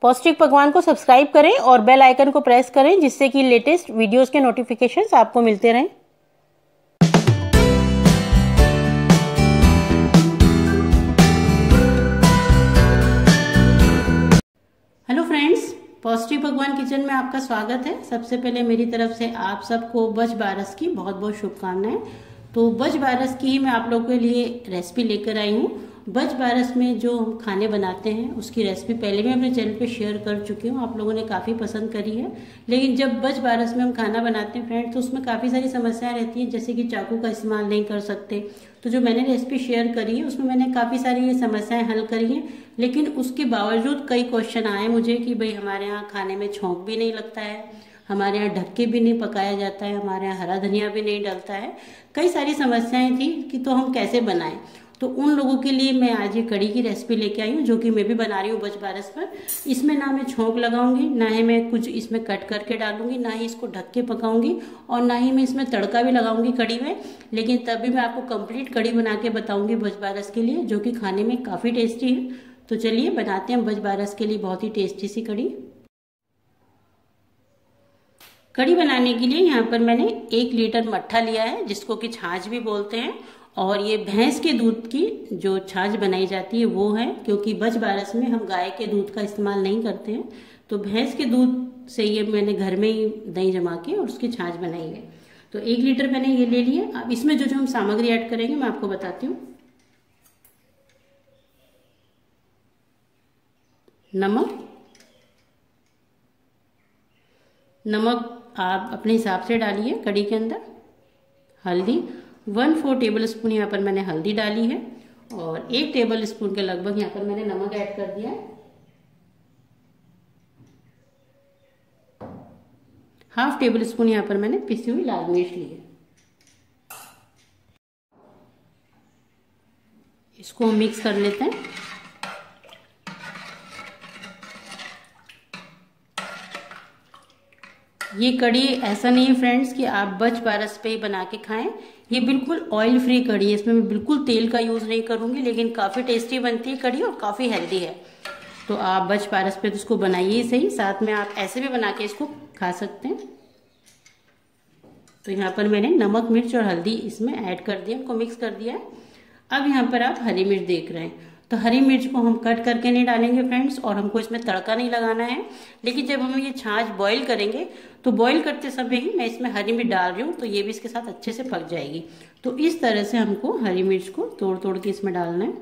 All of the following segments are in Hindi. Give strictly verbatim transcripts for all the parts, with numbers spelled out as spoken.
पौष्टिक पकवान को सब्सक्राइब करें और बेल आइकन को प्रेस करें, जिससे कि लेटेस्ट वीडियोस के नोटिफिकेशंस आपको मिलते रहें। हेलो फ्रेंड्स, पौष्टिक पकवान किचन में आपका स्वागत है। सबसे पहले मेरी तरफ से आप सबको बज बारस की बहुत बहुत शुभकामनाएं। तो बज बारस की ही मैं आप लोगों के लिए रेसिपी लेकर आई हूँ। बज बारस में जो हम खाने बनाते हैं उसकी रेसिपी पहले भी अपने चैनल पे शेयर कर चुकी हूँ, आप लोगों ने काफ़ी पसंद करी है। लेकिन जब बज बारस में हम खाना बनाते हैं फ्रेंड्स, तो उसमें काफ़ी सारी समस्याएं रहती हैं, जैसे कि चाकू का इस्तेमाल नहीं कर सकते। तो जो मैंने रेसिपी शेयर करी है उसमें मैंने काफ़ी सारी ये समस्याएं हल करी हैं। लेकिन उसके बावजूद कई क्वेश्चन आए मुझे कि भाई हमारे यहाँ खाने में छोंक भी नहीं लगता है, हमारे यहाँ ढक के भी नहीं पकाया जाता है, हमारे यहाँ हरा धनिया भी नहीं डलता है। कई सारी समस्याएं थी कि तो हम कैसे बनाएं। तो उन लोगों के लिए मैं आज ये कड़ी की रेसिपी लेके आई हूँ, जो कि मैं भी बना रही हूँ बज बारस पर। इसमें ना मैं छोंक लगाऊंगी, ना ही मैं कुछ इसमें कट करके डालूंगी, ना ही इसको ढक के पकाऊंगी, और ना ही मैं इसमें तड़का भी लगाऊंगी कड़ी में। लेकिन तभी मैं आपको कंप्लीट कड़ी बना के बताऊंगी बज बारस के लिए, जो कि खाने में काफ़ी टेस्टी है। तो चलिए बनाते हैं बज बारस के लिए बहुत ही टेस्टी सी कड़ी। कड़ी बनाने के लिए यहाँ पर मैंने एक लीटर मट्ठा लिया है, जिसको कि छाछ भी बोलते हैं। और ये भैंस के दूध की जो छाछ बनाई जाती है वो है, क्योंकि बज बारस में हम गाय के दूध का इस्तेमाल नहीं करते हैं। तो भैंस के दूध से ये मैंने घर में ही दही जमा के और उसकी छाछ बनाई है। तो एक लीटर मैंने ये ले लिया। अब इसमें जो जो हम सामग्री ऐड करेंगे मैं आपको बताती हूँ। नमक नमक आप अपने हिसाब से डालिए कड़ी के अंदर। हल्दी वन फोर टेबल स्पून यहाँ पर मैंने हल्दी डाली है, और एक टेबल स्पून के लगभग यहाँ पर मैंने नमक ऐड कर दिया है। हाफ टेबल स्पून यहाँ पर मैंने पिसी हुई लाल मिर्च ली है। इसको हम मिक्स कर लेते हैं। ये कड़ी ऐसा नहीं है फ्रेंड्स कि आप बज बारस पे ही बना के खाएं। ये बिल्कुल ऑयल फ्री कड़ी है, इसमें मैं बिल्कुल तेल का यूज नहीं करूंगी, लेकिन काफी टेस्टी बनती है कड़ी और काफी हेल्दी है। तो आप बज बारस पे तो इसको बनाइए सही, साथ में आप ऐसे भी बना के इसको खा सकते हैं। तो यहाँ पर मैंने नमक मिर्च और हल्दी इसमें ऐड कर दिया, उनको मिक्स कर दिया है। अब यहाँ पर आप हरी मिर्च देख रहे हैं, तो हरी मिर्च को हम कट करके नहीं डालेंगे फ्रेंड्स, और हमको इसमें तड़का नहीं लगाना है। लेकिन जब हम ये छाछ बॉईल करेंगे तो बॉईल करते समय ही मैं इसमें हरी मिर्च डाल रही हूँ, तो ये भी इसके साथ अच्छे से पक जाएगी। तो इस तरह से हमको हरी मिर्च को तोड़ तोड़ के इसमें डालना है।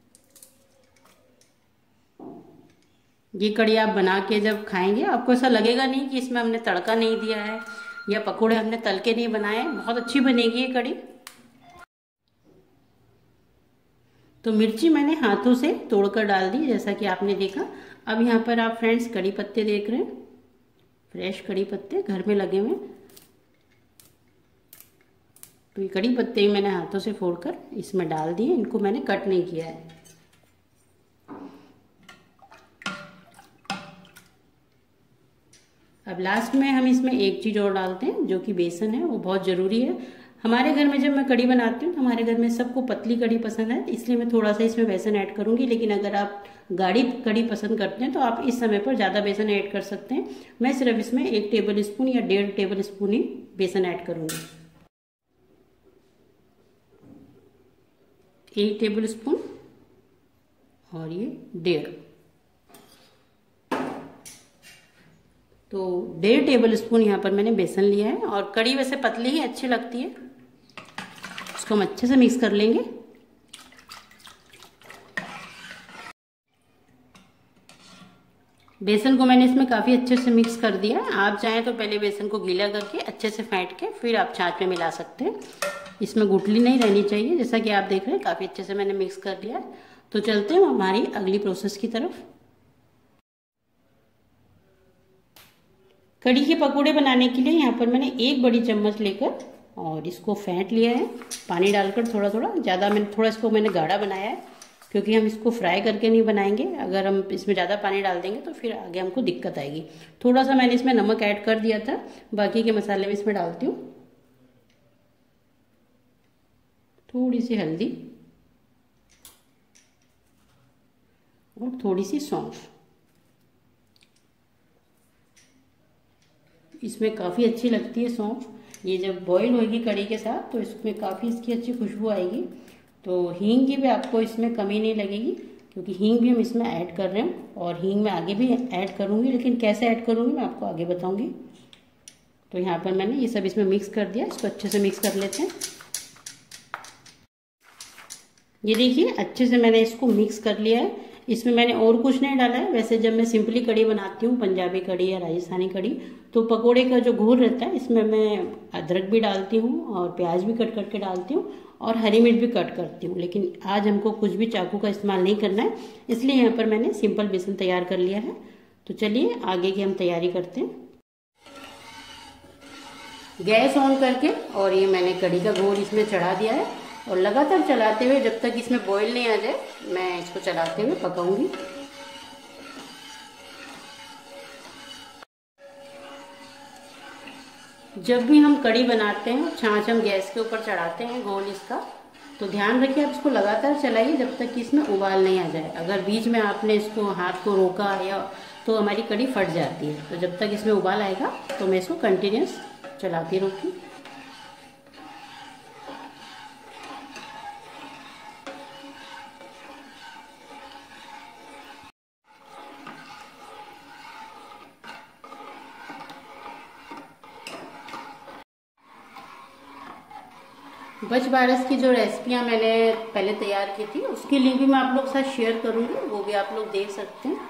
ये कड़ी आप बना के जब खाएंगे आपको ऐसा लगेगा नहीं कि इसमें हमने तड़का नहीं दिया है या पकौड़े हमने तल के नहीं बनाए। बहुत अच्छी बनेगी ये कड़ी। तो मिर्ची मैंने हाथों से तोड़कर डाल दी, जैसा कि आपने देखा। अब यहाँ पर आप फ्रेंड्स कड़ी पत्ते देख रहे हैं, फ्रेश कड़ी पत्ते घर में लगे हुए। तो ये कड़ी पत्ते मैंने हाथों से फोड़कर इसमें डाल दिए, इनको मैंने कट नहीं किया है। अब लास्ट में हम इसमें एक चीज और डालते हैं, जो कि बेसन है, वो बहुत जरूरी है। हमारे घर में जब मैं कड़ी बनाती हूँ तो हमारे घर में सबको पतली कड़ी पसंद है, इसलिए मैं थोड़ा सा इसमें बेसन ऐड करूंगी। लेकिन अगर आप गाढ़ी कड़ी पसंद करते हैं तो आप इस समय पर ज़्यादा बेसन ऐड कर सकते हैं। मैं सिर्फ इसमें एक टेबल स्पून या डेढ़ टेबल स्पून ही बेसन ऐड करूंगी। एक टेबल स्पून और ये डेढ़, तो डेढ़ टेबल स्पून यहाँ पर मैंने बेसन लिया है। और कड़ी वैसे पतली ही अच्छी लगती है। इसको हम अच्छे से मिक्स कर लेंगे। बेसन को मैंने इसमें काफ़ी अच्छे से मिक्स कर दिया है। आप चाहें तो पहले बेसन को गीला करके अच्छे से फेंट के फिर आप छाछ में मिला सकते हैं। इसमें गुठली नहीं रहनी चाहिए, जैसा कि आप देख रहे हैं काफ़ी अच्छे से मैंने मिक्स कर दिया है। तो चलते हैं हमारी अगली प्रोसेस की तरफ। कड़ी के पकोड़े बनाने के लिए यहाँ पर मैंने एक बड़ी चम्मच लेकर और इसको फेंट लिया है, पानी डालकर थोड़ा थोड़ा। ज़्यादा मैंने थोड़ा इसको मैंने गाढ़ा बनाया है, क्योंकि हम इसको फ्राई करके नहीं बनाएंगे। अगर हम इसमें ज़्यादा पानी डाल देंगे तो फिर आगे हमको दिक्कत आएगी। थोड़ा सा मैंने इसमें नमक ऐड कर दिया था, बाकी के मसाले में इसमें डालती हूँ। थोड़ी सी हल्दी और थोड़ी सी सौंफ। इसमें काफ़ी अच्छी लगती है सौंफ। ये जब बॉईल होगी कड़ी के साथ तो इसमें काफ़ी इसकी अच्छी खुशबू आएगी। तो हींग की भी आपको इसमें कमी नहीं लगेगी, क्योंकि हींग भी हम इसमें ऐड कर रहे हैं और हींग मैं आगे भी ऐड करूँगी, लेकिन कैसे ऐड करूँगी मैं आपको आगे बताऊँगी। तो यहाँ पर मैंने ये सब इसमें मिक्स कर दिया, इसको अच्छे से मिक्स कर लेते हैं। ये देखिए अच्छे से मैंने इसको मिक्स कर लिया है। इसमें मैंने और कुछ नहीं डाला है। वैसे जब मैं सिंपली कड़ी बनाती हूँ, पंजाबी कड़ी या राजस्थानी कड़ी, तो पकोड़े का जो घोल रहता है इसमें मैं अदरक भी डालती हूँ और प्याज भी कट करके डालती हूँ और हरी मिर्च भी कट करती हूँ। लेकिन आज हमको कुछ भी चाकू का इस्तेमाल नहीं करना है, इसलिए यहाँ पर मैंने सिंपल बेसन तैयार कर लिया है। तो चलिए आगे की हम तैयारी करते हैं। गैस ऑन करके और ये मैंने कड़ी का घोल इसमें चढ़ा दिया है और लगातार चलाते हुए जब तक इसमें बॉईल नहीं आ जाए मैं इसको चलाते हुए पकाऊंगी। जब भी हम कड़ी बनाते हैं, छाछ हम गैस के ऊपर चढ़ाते हैं घोल इसका, तो ध्यान रखिए आप इसको लगातार चलाइए जब तक कि इसमें उबाल नहीं आ जाए। अगर बीच में आपने इसको हाथ को रोका या तो हमारी कड़ी फट जाती है। तो जब तक इसमें उबाल आएगा तो मैं इसको कंटिन्यूस चलाती रहूँगी। बच बारस की जो रेसिपियाँ मैंने पहले तैयार की थी उसकी लिंक भी मैं आप लोग के साथ शेयर करूंगी, वो भी आप लोग देख सकते हैं।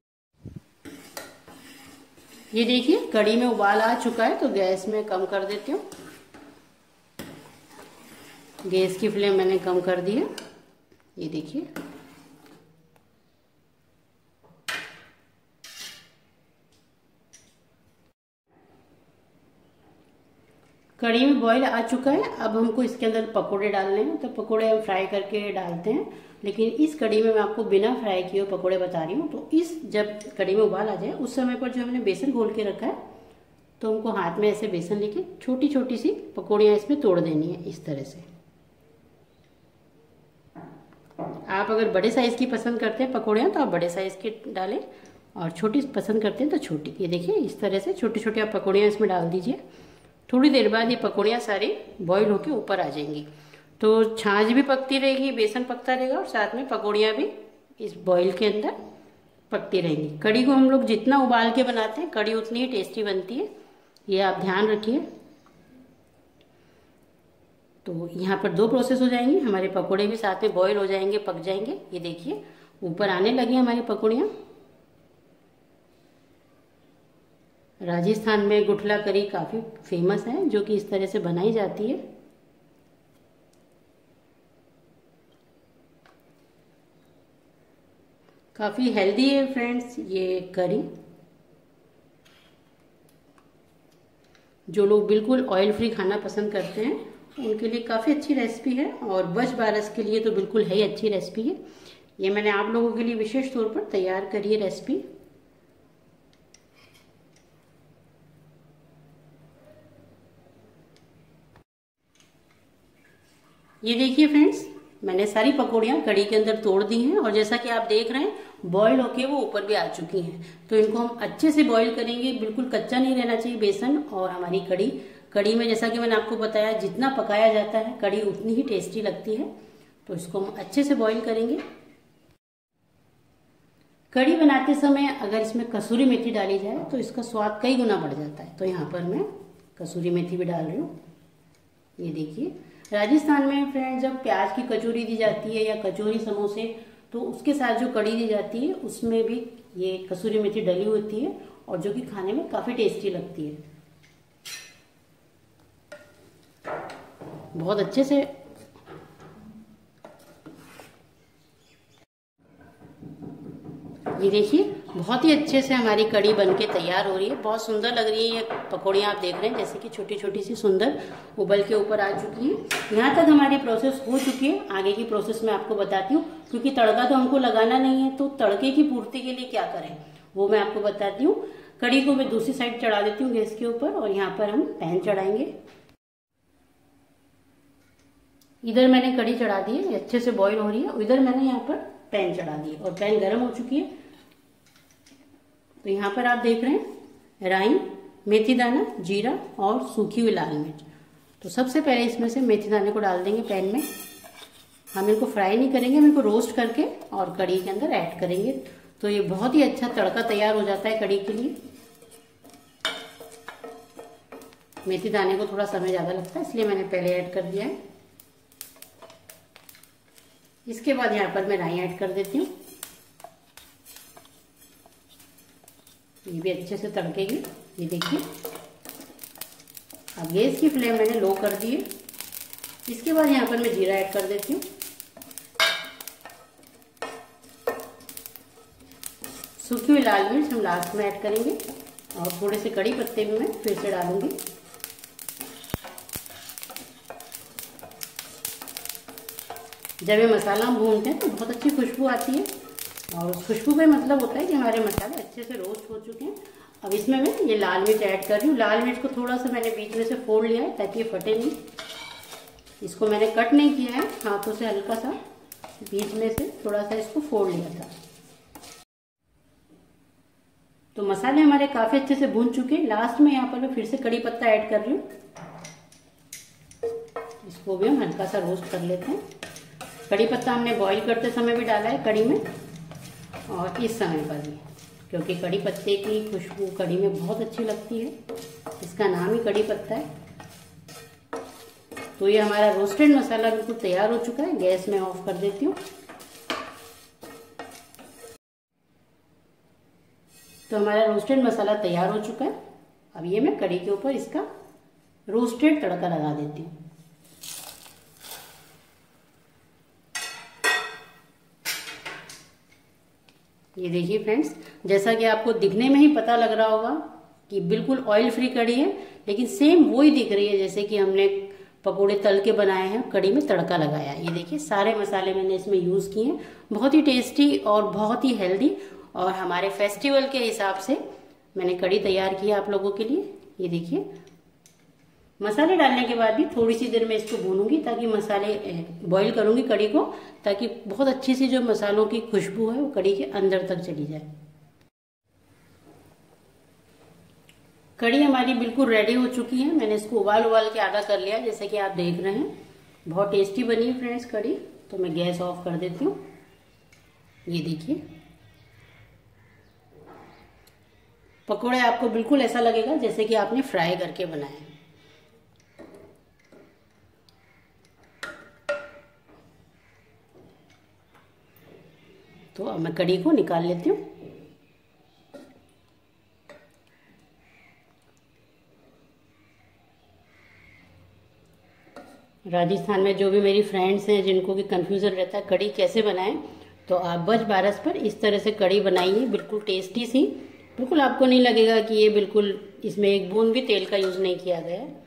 ये देखिए कड़ी में उबाल आ चुका है, तो गैस में कम कर देती हूँ। गैस की फ्लेम मैंने कम कर दी है। ये देखिए कड़ी में बॉईल आ चुका है। अब हमको इसके अंदर पकोड़े डालने हैं, तो पकोड़े हम फ्राई करके डालते हैं, लेकिन इस कड़ी में मैं आपको बिना फ्राई किए पकोड़े बता रही हूँ। तो इस जब कड़ी में उबाल आ जाए उस समय पर जो हमने बेसन घोल के रखा है, तो हमको हाथ में ऐसे बेसन लेके छोटी छोटी सी पकौड़ियाँ इसमें तोड़ देनी है इस तरह से। आप अगर बड़े साइज की पसंद करते हैं पकौड़ियाँ तो आप बड़े साइज की डालें, और छोटी पसंद करते हैं तो छोटी। ये देखिए इस तरह से छोटी छोटी आप पकौड़ियाँ इसमें डाल दीजिए। थोड़ी देर बाद ये पकौड़ियाँ सारी बॉईल होके ऊपर आ जाएंगी, तो छाछ भी पकती रहेगी, बेसन पकता रहेगा और साथ में पकौड़ियाँ भी इस बॉईल के अंदर पकती रहेंगी। कड़ी को हम लोग जितना उबाल के बनाते हैं कड़ी उतनी ही टेस्टी बनती है, ये आप ध्यान रखिए। तो यहाँ पर दो प्रोसेस हो जाएंगे, हमारे पकौड़े भी साथ में बॉईल हो जाएंगे, पक जाएंगे। ये देखिए ऊपर आने लगी हमारी पकौड़ियाँ। राजस्थान में गुठला करी काफ़ी फेमस है, जो कि इस तरह से बनाई जाती है। काफ़ी हेल्दी है फ्रेंड्स ये करी। जो लोग बिल्कुल ऑयल फ्री खाना पसंद करते हैं उनके लिए काफ़ी अच्छी रेसिपी है, और बच बारस के लिए तो बिल्कुल है ही अच्छी रेसिपी है। ये मैंने आप लोगों के लिए विशेष तौर पर तैयार करी है रेसिपी। ये देखिए फ्रेंड्स मैंने सारी पकौड़ियाँ कड़ी के अंदर तोड़ दी हैं, और जैसा कि आप देख रहे हैं बॉईल होके वो ऊपर भी आ चुकी हैं। तो इनको हम अच्छे से बॉईल करेंगे, बिल्कुल कच्चा नहीं रहना चाहिए बेसन। और हमारी कड़ी कड़ी में जैसा कि मैंने आपको बताया जितना पकाया जाता है कड़ी उतनी ही टेस्टी लगती है। तो इसको हम अच्छे से बॉईल करेंगे। कड़ी बनाते समय अगर इसमें कसूरी मेथी डाली जाए तो इसका स्वाद कई गुना बढ़ जाता है। तो यहाँ पर मैं कसूरी मेथी भी डाल रही हूँ। ये देखिए राजस्थान में फ्रेंड्स जब प्याज की कचौरी दी जाती है या कचौरी समोसे, तो उसके साथ जो कड़ी दी जाती है उसमें भी ये कसूरी मेथी डली होती है, और जो कि खाने में काफी टेस्टी लगती है। बहुत अच्छे से ये देखिए बहुत ही अच्छे से हमारी कड़ी बनके तैयार हो रही है। बहुत सुंदर लग रही है ये पकौड़ियाँ, आप देख रहे हैं जैसे कि छोटी छोटी सी सुंदर उबल के ऊपर आ चुकी है। यहाँ तक हमारी प्रोसेस हो चुकी है। आगे की प्रोसेस मैं आपको बताती हूँ, क्योंकि तड़का तो हमको लगाना नहीं है, तो तड़के की पूर्ति के लिए क्या करें वो मैं आपको बताती हूँ। कड़ी को मैं दूसरी साइड चढ़ा देती हूँ गैस के ऊपर, और यहाँ पर हम पैन चढ़ाएंगे। इधर मैंने कड़ी चढ़ा दी है, अच्छे से बॉईल हो रही है। इधर मैंने यहाँ पर पैन चढ़ा दी और पैन गर्म हो चुकी है। तो यहाँ पर आप देख रहे हैं राई मेथी दाना, जीरा और सूखी हुई लाल मिर्च। तो सबसे पहले इसमें से मेथी दाने को डाल देंगे पैन में। हम इनको फ्राई नहीं करेंगे, हम इनको रोस्ट करके और कड़ी के अंदर ऐड करेंगे, तो ये बहुत ही अच्छा तड़का तैयार हो जाता है कड़ी के लिए। मेथी दाने को थोड़ा समय ज्यादा लगता है, इसलिए मैंने पहले ऐड कर दिया है। इसके बाद यहाँ पर मैं राई ऐड कर देती हूँ। ये भी अच्छे से तड़केगी। ये देखिए, अब गैस की फ्लेम मैंने लो कर दी है। इसके बाद यहाँ पर मैं जीरा ऐड कर देती हूँ। सूखी हुई लाल मिर्च हम लास्ट में ऐड करेंगे और थोड़े से कड़ी पत्ते भी मैं फिर से डालूंगी। जब ये मसाला हम भूनते हैं तो बहुत अच्छी खुशबू आती है, और उस खुशबू का मतलब होता है कि हमारे मसाले अच्छे से रोस्ट हो चुके हैं। अब इसमें मैं ये लाल मिर्च ऐड कर रही हूँ। लाल मिर्च को थोड़ा सा मैंने बीच में से फोड़ लिया है ताकि ये फटे नहीं। इसको मैंने कट नहीं किया है, हाथों से हल्का सा बीच में से थोड़ा सा इसको फोड़ लिया था। तो मसाले हमारे काफी अच्छे से भून चुके हैं। लास्ट में यहाँ पर मैं फिर से कड़ी पत्ता ऐड कर रही हूँ। इसको भी हम हल्का सा रोस्ट कर लेते हैं। कड़ी पत्ता हमने बॉईल करते समय भी डाला है कड़ी में, और इस समय पर भी, क्योंकि कड़ी पत्ते की खुशबू कड़ी में बहुत अच्छी लगती है। इसका नाम ही कड़ी पत्ता है। तो ये हमारा रोस्टेड मसाला बिल्कुल तैयार हो चुका है। गैस में ऑफ कर देती हूँ। तो हमारा रोस्टेड मसाला तैयार हो चुका है। अब ये मैं कड़ी के ऊपर इसका रोस्टेड तड़का लगा देती हूँ। ये देखिए फ्रेंड्स, जैसा कि आपको दिखने में ही पता लग रहा होगा कि बिल्कुल ऑयल फ्री कड़ी है, लेकिन सेम वही दिख रही है जैसे कि हमने पकोड़े तल के बनाए हैं, कड़ी में तड़का लगाया। ये देखिए, सारे मसाले मैंने इसमें यूज किए हैं। बहुत ही टेस्टी और बहुत ही हेल्दी, और हमारे फेस्टिवल के हिसाब से मैंने कड़ी तैयार की है आप लोगों के लिए। ये देखिए, मसाले डालने के बाद भी थोड़ी सी देर में इसको भूनूंगी, ताकि मसाले बॉईल करूंगी कड़ी को, ताकि बहुत अच्छी सी जो मसालों की खुशबू है वो कड़ी के अंदर तक चली जाए। कड़ी हमारी बिल्कुल रेडी हो चुकी है। मैंने इसको उबाल उबाल के आधा कर लिया, जैसे कि आप देख रहे हैं। बहुत टेस्टी बनी है फ्रेंड्स कड़ी। तो मैं गैस ऑफ कर देती हूँ। ये देखिए, पकोड़े आपको बिल्कुल ऐसा लगेगा जैसे कि आपने फ्राई करके बनाए। तो अब मैं कड़ी को निकाल लेती हूँ। राजस्थान में जो भी मेरी फ्रेंड्स हैं जिनको भी कंफ्यूजन रहता है कड़ी कैसे बनाएं, तो आप बज बारस पर इस तरह से कड़ी बनाइए, बिल्कुल टेस्टी सी। बिल्कुल आपको नहीं लगेगा कि ये बिल्कुल इसमें एक बूंद भी तेल का यूज नहीं किया गया है।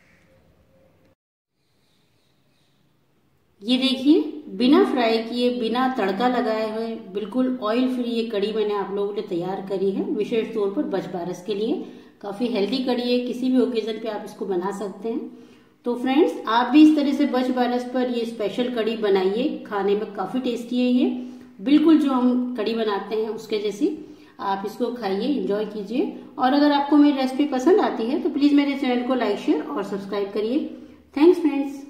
ये देखिए, बिना फ्राई किए, बिना तड़का लगाए हुए, बिल्कुल ऑयल फ्री ये कड़ी मैंने आप लोगों के लिए तैयार करी है, विशेष तौर पर बज बारस के लिए। काफी हेल्दी कड़ी है, किसी भी ओकेजन पे आप इसको बना सकते हैं। तो फ्रेंड्स, आप भी इस तरह से बज बारस पर ये स्पेशल कड़ी बनाइए। खाने में काफी टेस्टी है ये, बिल्कुल जो हम कड़ी बनाते हैं उसके जैसी। आप इसको खाइए, एंजॉय कीजिए। और अगर आपको मेरी रेसिपी पसंद आती है तो प्लीज मेरे चैनल को लाइक, शेयर और सब्सक्राइब करिए। Thanks friends.